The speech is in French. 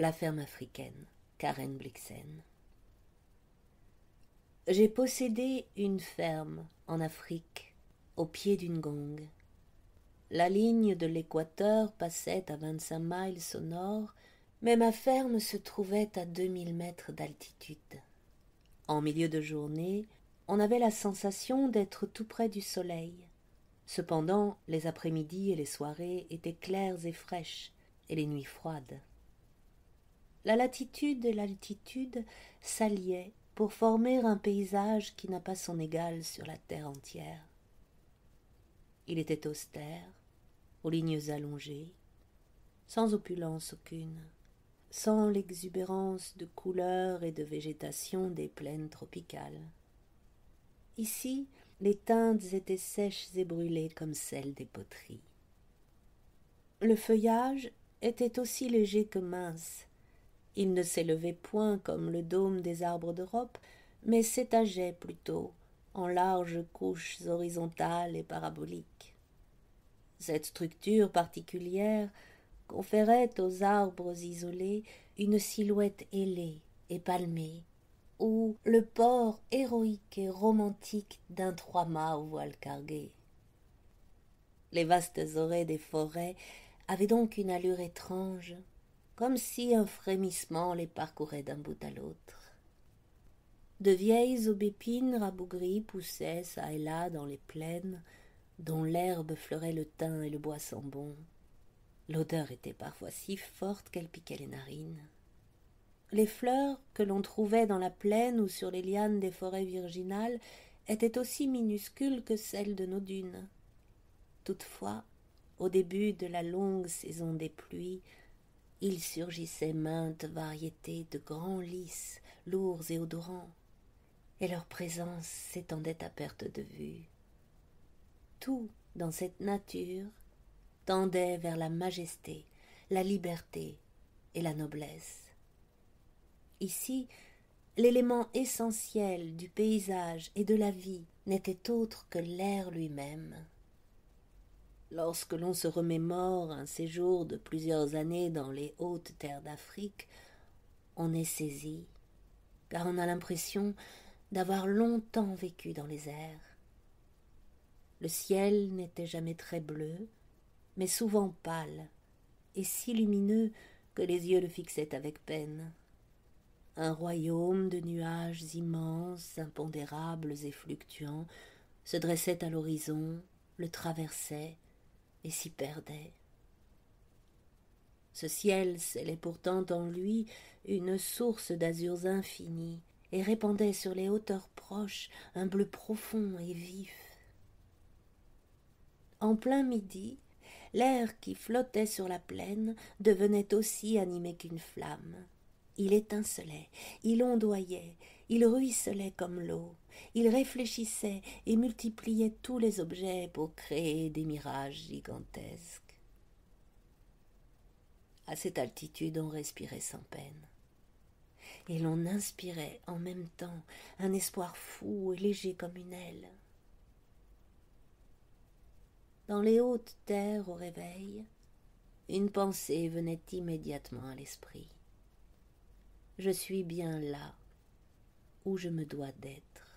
La ferme africaine, Karen Blixen. J'ai possédé une ferme en Afrique, au pied d'une gongue. La ligne de l'équateur passait à 25 miles au nord, mais ma ferme se trouvait à 2000 mètres d'altitude. En milieu de journée, on avait la sensation d'être tout près du soleil. Cependant, les après-midi et les soirées étaient claires et fraîches, et les nuits froides. La latitude et l'altitude s'alliaient pour former un paysage qui n'a pas son égal sur la terre entière. Il était austère, aux lignes allongées, sans opulence aucune, sans l'exubérance de couleurs et de végétation des plaines tropicales. Ici, les teintes étaient sèches et brûlées comme celles des poteries. Le feuillage était aussi léger que mince. Il ne s'élevait point comme le dôme des arbres d'Europe, mais s'étageait plutôt en larges couches horizontales et paraboliques. Cette structure particulière conférait aux arbres isolés une silhouette ailée et palmée, ou le port héroïque et romantique d'un trois-mâts au voile cargué. Les vastes orées des forêts avaient donc une allure étrange, comme si un frémissement les parcourait d'un bout à l'autre. De vieilles aubépines rabougries poussaient çà et là dans les plaines, dont l'herbe fleurait le thym et le bois sambon. L'odeur était parfois si forte qu'elle piquait les narines. Les fleurs que l'on trouvait dans la plaine ou sur les lianes des forêts virginales étaient aussi minuscules que celles de nos dunes. Toutefois, au début de la longue saison des pluies, il surgissait maintes variétés de grands lys, lourds et odorants, et leur présence s'étendait à perte de vue. Tout dans cette nature tendait vers la majesté, la liberté et la noblesse. Ici, l'élément essentiel du paysage et de la vie n'était autre que l'air lui-même. Lorsque l'on se remémore un séjour de plusieurs années dans les hautes terres d'Afrique, on est saisi, car on a l'impression d'avoir longtemps vécu dans les airs. Le ciel n'était jamais très bleu, mais souvent pâle, et si lumineux que les yeux le fixaient avec peine. Un royaume de nuages immenses, impondérables et fluctuants se dressait à l'horizon, le traversait et s'y perdait. Ce ciel scellait pourtant en lui une source d'azurs infinis et répandait sur les hauteurs proches un bleu profond et vif. En plein midi, l'air qui flottait sur la plaine devenait aussi animé qu'une flamme. Il étincelait, il ondoyait, il ruisselait comme l'eau, il réfléchissait et multipliait tous les objets pour créer des mirages gigantesques. À cette altitude, on respirait sans peine, et l'on inspirait en même temps un espoir fou et léger comme une aile. Dans les hautes terres au réveil, une pensée venait immédiatement à l'esprit. Je suis bien là où je me dois d'être.